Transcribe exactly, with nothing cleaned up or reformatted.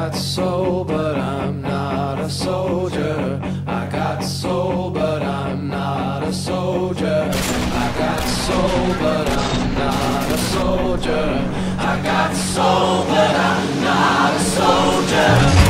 got soul, but I'm not a soldier. I got soul, but I'm not a soldier. I got soul, but I'm not a soldier. I got soul, but I'm not a soldier.